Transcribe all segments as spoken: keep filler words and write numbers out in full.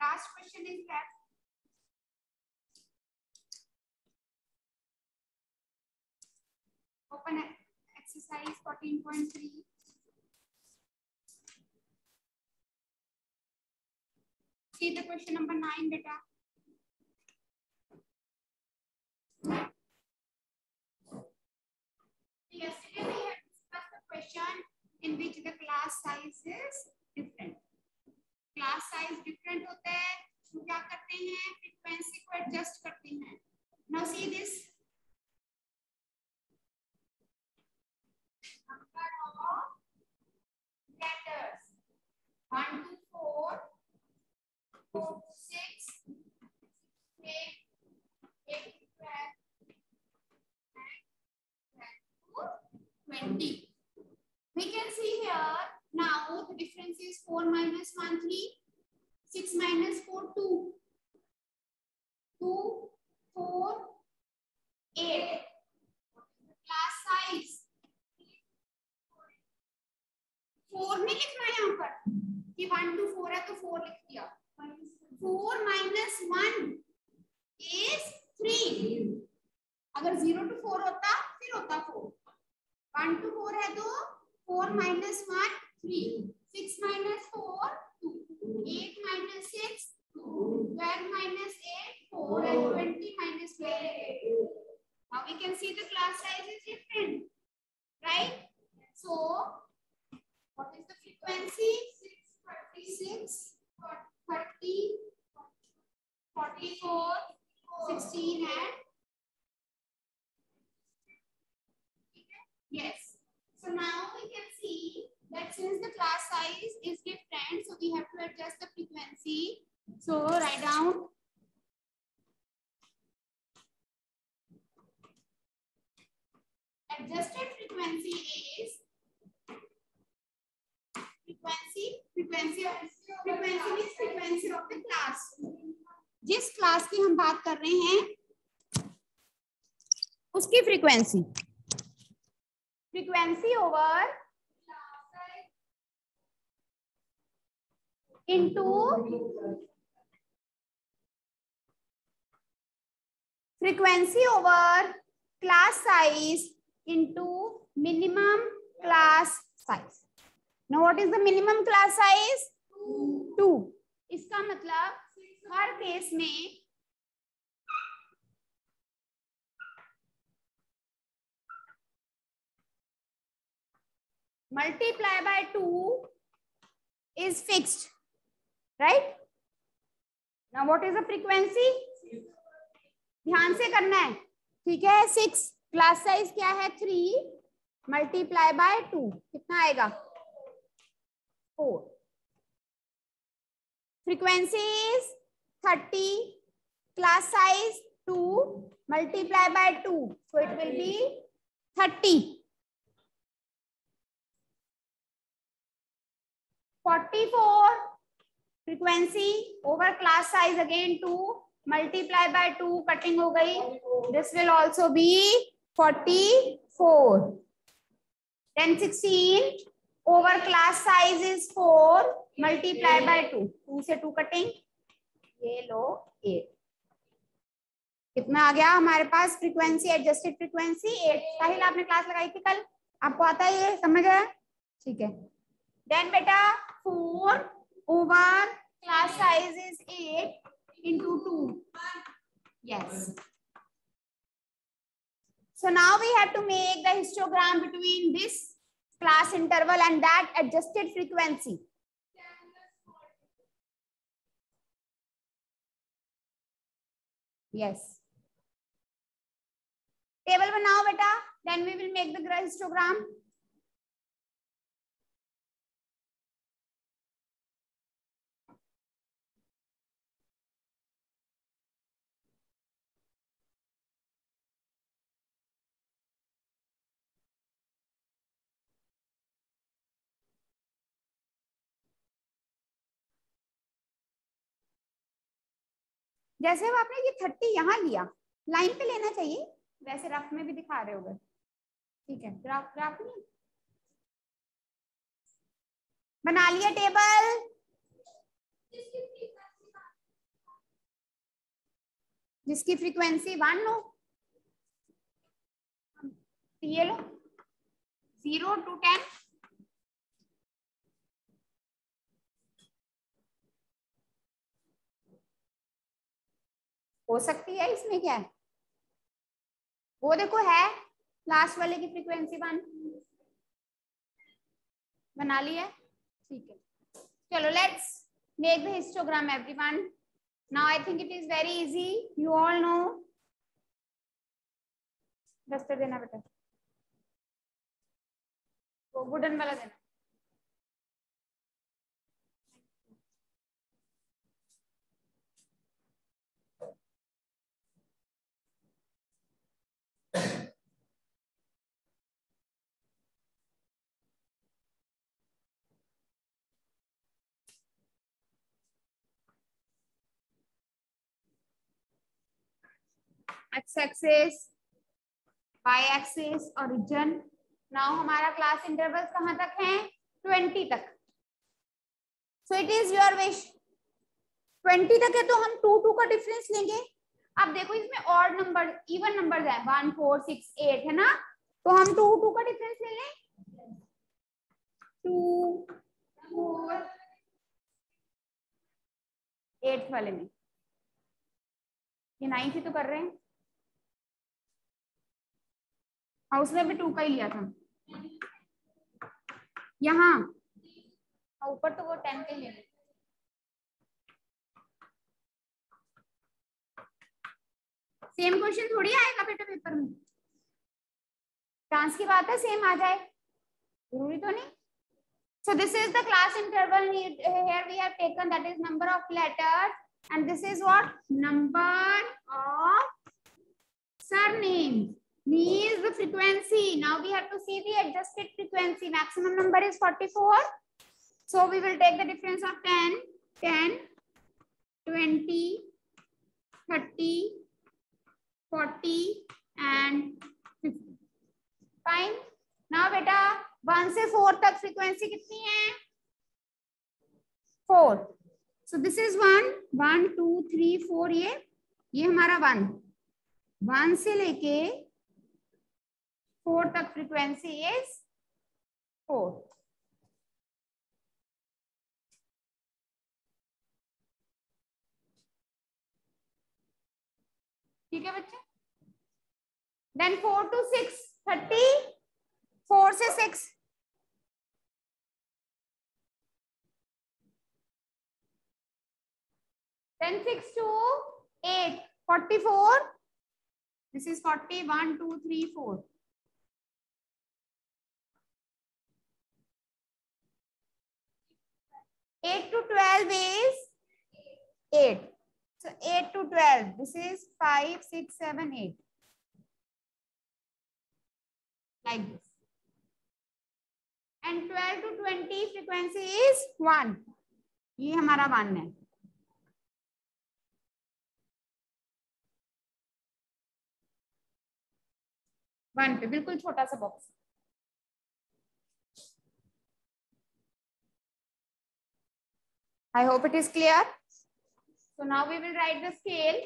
Last question is left. Open exercise fourteen point three. See the question number nine, beta. Yesterday we had discussed the question in which the class size is different. Class size different होता है, तो क्या करते हैं? Frequency को adjust करते हैं. Now see this. Number of letters one to four, four to six, eight, eight to twelve, nine, twelve to twenty. We can see here now the difference is four minus one, three, six minus four, two, two, four, eight. Class size four नहीं लिखना यहाँ पर कि one to four है तो four लिख दिया. four minus one is three. अगर zero to four होता फिर होता four. one to four है तो four minus one three. six minus four two. eight minus six two. twelve minus eight four and twenty minus eight. Now we can see the class size is different, right? So what is the frequency? six, thirty, forty-four, sixteen and yes. So now we can see that since the class size is different, so we have to adjust the frequency. So write down adjusted frequency is frequency frequency of frequency means frequency of the class. जिस class की हम बात कर रहे हैं उसकी frequency frequency over into frequency over class size into minimum class size. Now what is the minimum class size? two. इसका मतलब हर केस में multiply by two is fixed, right? Now what is the frequency? ध्यान से करना है, ठीक है. six क्लास साइज क्या है? three multiply by two कितना आएगा? four. Frequency is thirty, class size two, multiply by two, so it will be thirty. forty-four, frequency over class size again two, multiply by two, cutting हो गई, this will also be forty-four. Then sixteen over class size is four, multiply by two, two से two cutting, ये लो eight. कितना आ गया हमारे पास frequency? Adjusted frequency eight. Sahil आपने क्लास लगाई थी कल, आपको आता है ये, समझ आया? ठीक है. देन बेटा four over class size is eight into two. Yes. So now we have to make the histogram between this class interval and that adjusted frequency. Yes. Table banao beta, then we will make the histogram. जैसे वो आपने ये thirty यहाँ लिया, line पे लेना चाहिए, वैसे रफ में भी दिखा रहे होगे, ठीक है. ग्राफ ग्राफ नहीं बना लिया टेबल. जिसकी फ्रीक्वेंसी वन हो, ये लो जीरो टू टेन, हो सकती है, इसमें क्या है, वो देखो है लास्ट वाले की फ्रीक्वेंसी वन, बना ली है, ठीक है। चलो let's make the histogram everyone. Now I think it is very easy, you all know. Duster देना बेटा, वो वुडन वाला देना। X axis, Y axis, origin. Now हमारा क्लास इंटरवल कहाँ तक है, ट्वेंटी तक। So it is your wish, twenty तक है तो हम टू टू का डिफरेंस लेंगे। अब देखो इसमें ऑड नंबर इवन नंबर है, वन फोर सिक्स एट है ना, तो हम टू टू का डिफरेंस ले लें, टू फोर एट वाले में, ये नाइन ही तो कर रहे हैं, और उसमें भी टू का ही लिया था, यहाँ ऊपर तो वो टेन के लिए। सेम क्वेश्चन थोड़ी आएगा बेटा पेपर में, चांस की बात है सेम आ जाए, जरूरी तो नहीं। So this is the class interval need, here we have taken that is number of letters, and this is what number of surnames, means the frequency. Now we have to see the adjusted frequency. Maximum number is forty-four, so we will take the difference of ten, ten, twenty, thirty, forty and fifty. Fine. Now beta one से four तक frequency कितनी है, four. So this is one, one two three four, ये ये हमारा one, one से लेके four तक फ्रीक्वेंसी इज फोर। ठीक है बच्चे। Then four two six thirty, four से six, then six to eight, forty-four, this is forty, one, two, three, four. eight to twelve is eight. So eight to twelve, this is five, six, seven, eight. Like this. And twelve to twenty frequency is one. ये हमारा one है। One पे बिल्कुल छोटा सा box. I hope it is clear. So now we will write the scale.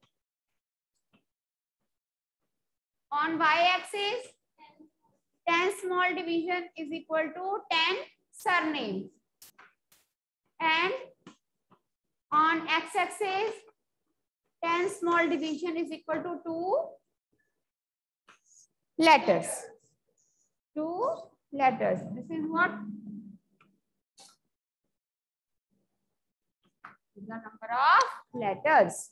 On y-axis, ten small division is equal to ten surnames. And on x-axis, ten small division is equal to two letters. Two letters. This is what? The number of letters.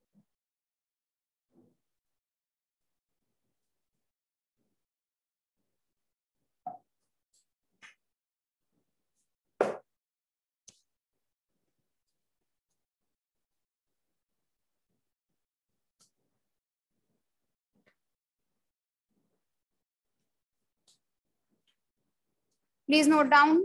Please note down.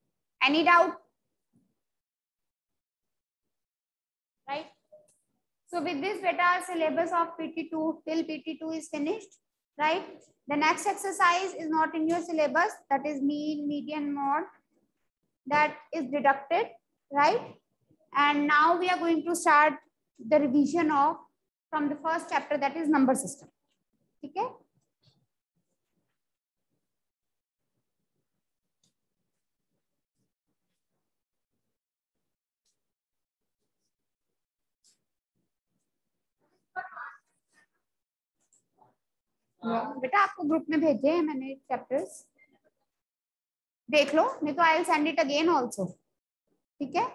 Any doubt? Right? So with this beta, syllabus of P T two till P T two is finished, right? The next exercise is not in your syllabus, that is mean, median, mode, that is deducted, right? And now we are going to start the revision of from the first chapter, that is number system. Okay? बेटा आपको group में भेजे हैं मैंने chapters, देख लो, नहीं तो I will send it again also. ठीक है?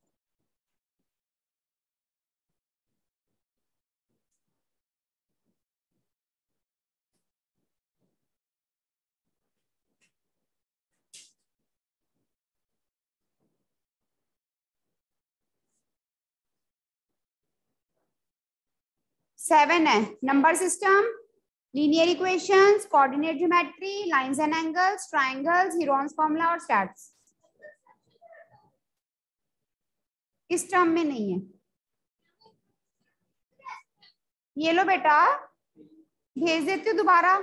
सेवन है number system, linear equations, coordinate geometry, lines and angles, triangles, Heron's formula और स्टैट्स. इस टर्म में नहीं है. ये लो बेटा, भेज देती हूँ दोबारा.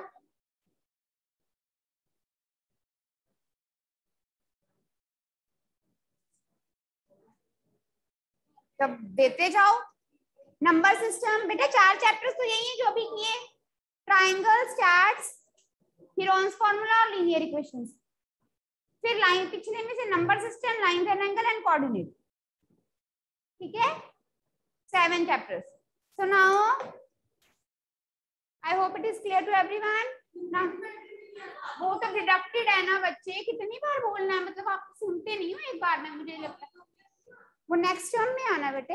तब देते जाओ. नंबर सिस्टम बेटा चार चैप्टर्स तो यही है जो अभी किए, ट्रायंगल, स्टैट्स, हीरोन्स फॉर्मूला और लीनियर इक्वेशंस. फिर लाइन पिछले में से number system, line and angle and coordinate. ठीक है? Seven chapters. So now I hope it is clear to everyone. ना वो तो डिडक्टेड है ना बच्चे, कितनी बार बोलना है, मतलब आप सुनते नहीं हो एक बार में, मुझे लगता है वो नेक्स्ट टर्म में आना बेटे.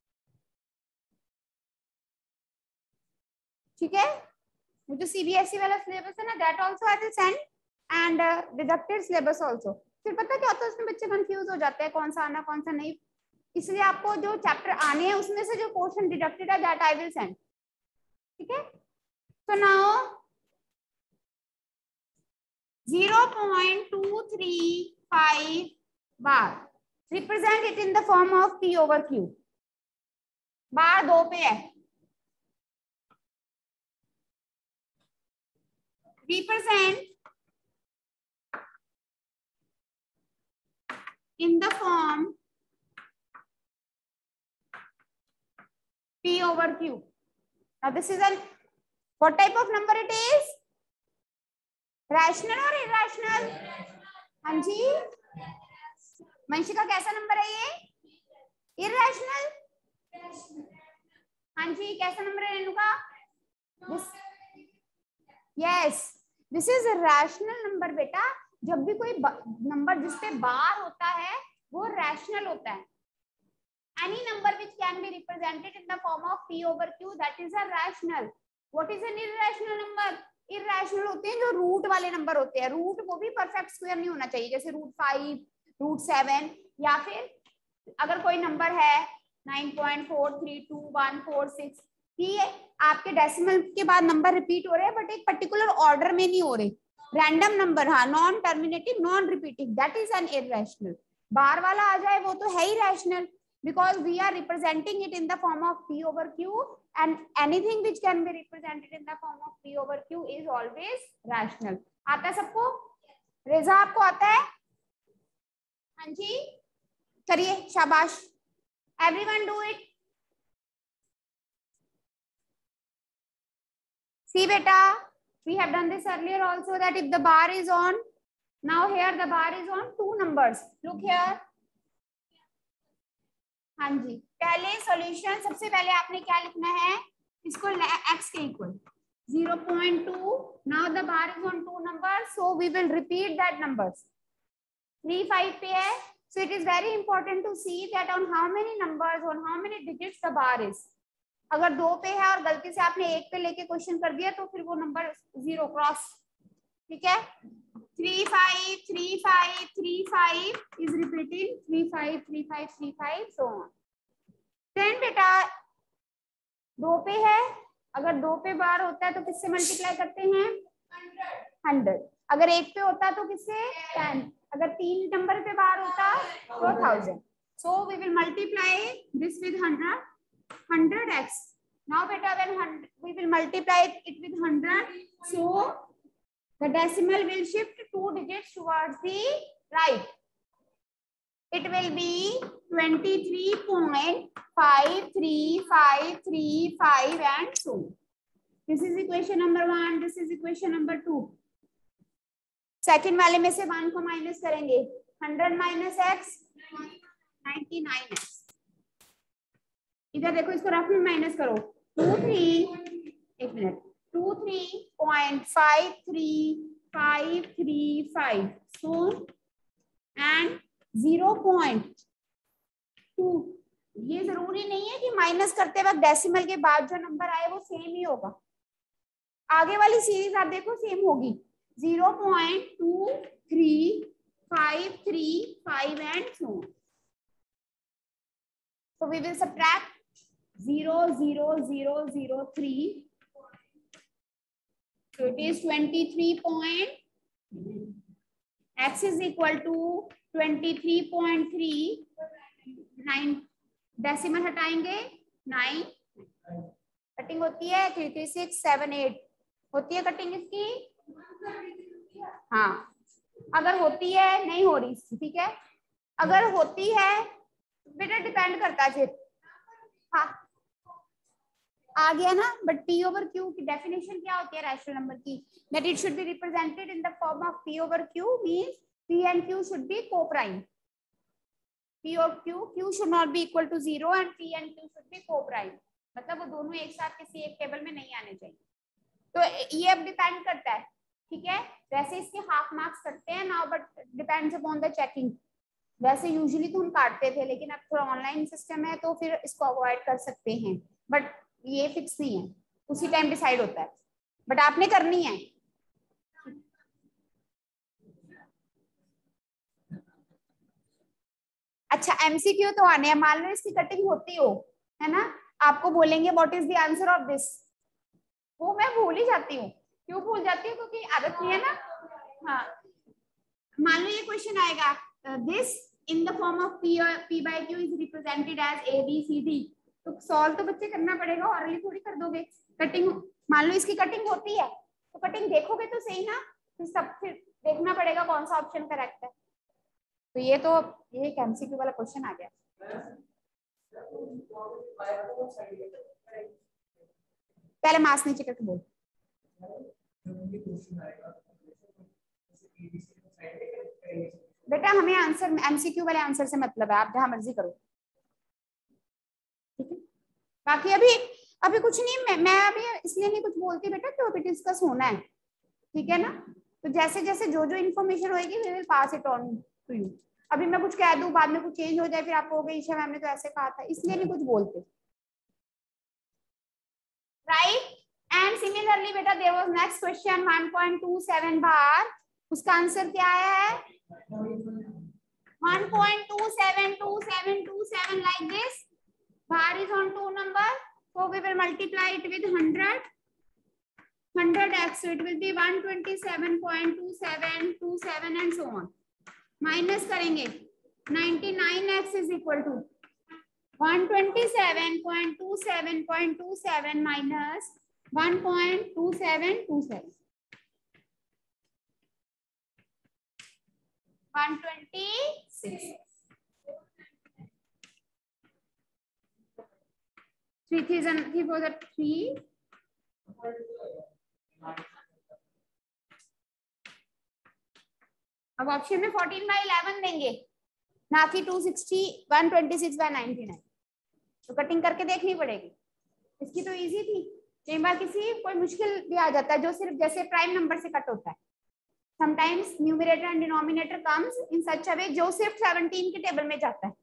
ठीक है? वो जो सीबीएसई वाला सिलेबस है ना, that also I will send, and deducted syllabus also. फिर पता क्या होता है, उसमें बच्चे कंफ्यूज हो जाते हैं कौन सा आना कौन सा नहीं. इसलिए आपको जो चैप्टर आने हैं उसमें से जो क्वेश्चन डिडक्टेड है दैट आई विल सेंड. ठीक है? तो now zero point two three five bar, represent it in the form of P over Q. Bar दो पे है. Represent in the form P over Q. Now this is an, what type of number it is? Rational और irrational? हाँ जी, वंशिका कैसा number है ये? Irrational. हाँ जी, कैसा नंबर है Renuka? Yes, this is rational number बेटा. जब भी कोई नंबर जिसपे बार होता है वो रैशनल होता है. Any number which can be represented in the form of P over Q, that is a rational. What is an irrational number? Irrational होते हैं जो रूट वाले नंबर होते हैं. रूट वो भी परफेक्ट स्क्वायर नहीं होना चाहिए, जैसे रूट फाइव, रूट सेवन, या फिर अगर कोई नंबर है nine point four three two one four six, ये आपके डेसिमल के बाद नंबर रिपीट हो रहे हैं बट एक पर्टिकुलर ऑर्डर में नहीं हो रहे, रैंडम नंबर, हाँ, non terminative, non repeating, that is an irrational. Bar वाला आ जाए वो तो है ही rational, because we are representing it in the form of P over Q, and anything which can be represented in the form of P over Q is always rational. आता है सबको? रेजा आपको आता है? हाँ जी, करिए, शाबाश. Everyone do it. See beta, we have done this earlier also, that if the bar is on, now here the bar is on two numbers. Look here. हाँ जी, पहले सॉल्यूशन, सबसे पहले आपने क्या लिखना है, इसको x के equal zero point two. Now the bar is on two number, so we will repeat that numbers. three five पे है, so it is very important to see that on how many numbers, on how many digits the bar is. अगर दो पे है और गलती से आपने एक पे लेके क्वेश्चन कर दिया तो फिर वो नंबर जीरो क्रॉस. ठीक है? three five three five three five is repeating three five three five three five so on. then बेटा दो पे है, अगर दो पे बार होता है तो किससे मल्टीप्लाई करते हैं? हंड्रेड. अगर एक पे होता तो किससे? टेन. अगर तीन नंबर पे बार होता तो thousand. so we will multiply this with hundred. hundred x. Now beta when we will multiply it with one hundred, so the decimal will shift two digits towards the right. It will be twenty-three point five three five three five and so. This is equation number one. This is equation number two. Second वाले में से one को minus करेंगे. one hundred minus x, ninety-nine x. इधर देखो, इसको rough में minus करो. two three एक minute two three point five three five three five so and zero point two. ये जरूरी नहीं है कि माइनस करते वक्त डेसिमल के बाद जो नंबर आए वो सेम ही होगा. आगे वाली सीरीज आप देखो सेम होगी. zero point two three five three five and so on. So we will subtract zero zero zero zero three. So it is twenty-three point x is equal to twenty-three point three. nine decimal हटाएंगे nine. Cutting होती है three three six seven eight होती है cutting इसकी. हाँ, अगर होती है, नहीं हो रही, ठीक है. अगर होती है बेटा डिपेंड करता है फिर. हाँ आ गया ना. बट p ओवर q की डेफिनेशन क्या होती है रैशनल नंबर की? That it should be represented in the form of p over q means p and q should be co-prime. p और q q should not be equal to zero and p and q should be co-prime. मतलब वो दोनों एक साथ किसी एक table में नहीं आने चाहिए. तो ये अब डिपेंड करता है, ठीक है. वैसे इसके हाफ मार्क्स कटते हैं now, but depends upon the checking. वैसे यूजुअली तो हम काटते थे, लेकिन अब थोड़ा ऑनलाइन सिस्टम है तो फिर इसको अवॉइड कर सकते हैं. बट ये फिक्स नहीं है, उसी टाइम डिसाइड होता है. बट आपने करनी है. अच्छा, एमसीक्यू तो आने हैं. मान लो इसकी कटिंग होती हो, है ना, आपको बोलेंगे what is the answer of this. वो मैं भूल ही जाती हूँ. क्यों भूल जाती हूँ? क्योंकि आदत नहीं है ना. हाँ, मान लो ये क्वेश्चन आएगा, this in the form of p p by q is represented as a b c d. तो सॉल्व तो बच्चे करना पड़ेगा, ऑरली थोड़ी कर दोगे. कटिंग मान लो इसकी कटिंग होती है तो कटिंग देखोगे तो सही ना. फिर सब फिर देखना पड़ेगा कौन सा ऑप्शन करेक्ट है. तो ये तो ये एक एमसीक्यू वाला क्वेश्चन आ गया. पहले मास नीचे करके बोल. बेटा हमें आंसर एमसीक्यू वाले आंसर से मतलब है, आप जहां मर्जी करो, ठीक है. बाकी अभी अभी कुछ नहीं, मैं, मैं अभी इसलिए नहीं कुछ बोलती बेटा तो अभी डिस्कस होना है, ठीक है ना. तो जैसे जैसे जो जो इन्फॉर्मेशन होगी we will pass it on to you. अभी मैं कुछ कह दूं, बाद में कुछ चेंज हो जाए, फिर आपको हो गई ईशा मैम ने तो ऐसे कहा था, इसलिए नहीं कुछ बोलते. राइट. एंड सिमिलरली बेटा there was next question one point two seven bar. उसका आंसर क्या आया है? one point two seven two seven two seven like this. Bar is on two number, so we will multiply it with one hundred. one hundred x, so it will be one twenty-seven point two seven two seven and so on. Minus करेंगे ninety-nine x is equal to one twenty-seven point two seven point two seven minus one point two seven two seven. one twenty-six. three three is three four is three. अब option में fourteen by eleven देंगे, ना कि two sixty one twenty-six by ninety-nine. तो cutting करके देखनी पड़ेगी. इसकी तो इजी थी. कई बार किसी कोई मुश्किल भी आ जाता है जो सिर्फ जैसे प्राइम नंबर से कट होता है. Sometimes numerator and denominator comes in such a way जो सिर्फ seventeen के टेबल में जाता है.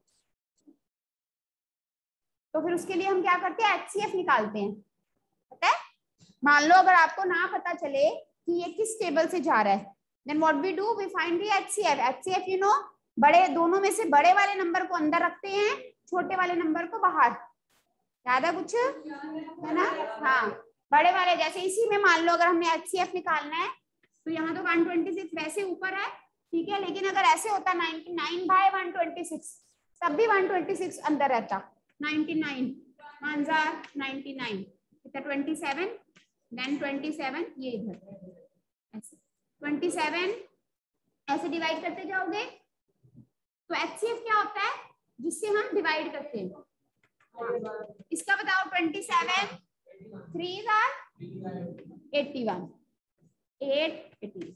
तो फिर उसके लिए हम क्या करते हैं, एचसीएफ निकालते हैं. पता है, मान लो अगर आपको ना पता चले कि ये किस टेबल से जा रहा है, then what we do, we find the H C F. H C F you know, बड़े दोनों में से बड़े वाले नंबर को अंदर रखते हैं, छोटे वाले नंबर को बाहर. याद है कुछ, है ना. हाँ, बड़े वाले जैसे इसी में मान लो अगर हमने H C F निकालना है तो यहाँ तो one twenty-six वैसे ऊपर है, ठीक है. लेकिन अगर ऐसे होता ninety-nine by one twenty-six, तब भी one twenty-six अंदर रहता. ninety-nine one are ninety nine, कितना twenty seven, then twenty seven ये इधर ऐसे ट्वेंटी सेवन ऐसे डिवाइड करते जाओगे। तो एचसीएफ क्या होता है जिससे हम डिवाइड करते हैं, इसका बताओ। Twenty seven three are eighty one, eight eighty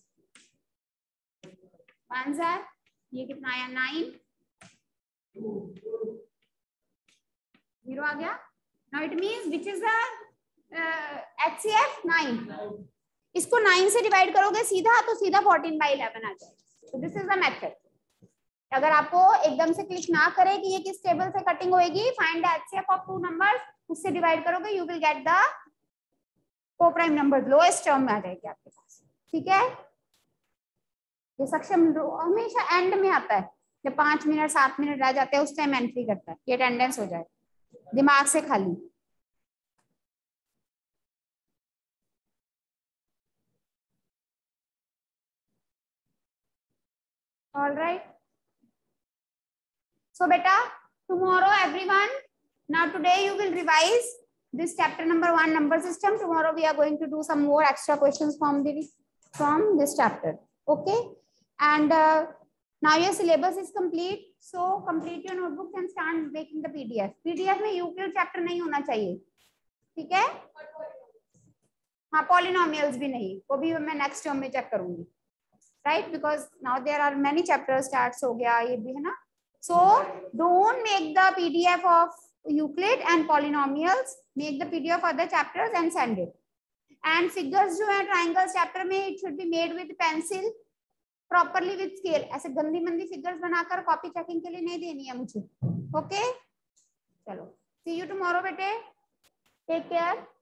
one are ये कितना आया नाइन, जीरो आ गया। Now it means which is the HCF nine. इसको नाइन से डिवाइड करोगे सीधा तो सीधा फोर्टीन बाई इलेवन आ जाएगा। तो दिस इज द मेथड। अगर आपको एकदम से क्लिक ना करे कि ये किस टेबल से कटिंग होएगी, find the HCF of two numbers, उससे डिवाइड करोगे you will get the coprime number, lowest term में आ जाएगी आपके पास। ठीक है, ये सक्षम हमेशा एंड में आता है, जब पांच मिनट सात मिनट रह जाते हैं उस टाइम एंट्री करता है, ये अटेंडेंस हो जाए दिमाग से खाली। ऑल राइट, सो बेटा tomorrow everyone, now today you will revise this chapter number one number system. Tomorrow we are going to do some more extra questions from the from this chapter. Okay, and uh, now your syllabus is complete, so complete your notebooks and start making the P D F. P D F में Euclid chapter नहीं होना चाहिए, ठीक है। हाँ, polynomials भी नहीं, वो भी मैं नेक्स्ट टर्म में चेक करूंगी, right, because now there are many chapters start हो गया, ये भी है ना। So don't make the P D F of Euclid and polynomials, make the P D F of the chapters and send it. And figures जो है triangles chapter में it should be made with pencil, properly with scale. ऐसे गंदी मंदी figures बनाकर copy checking के लिए नहीं देनी है मुझे। Okay? चलो, see you tomorrow बेटे, take care.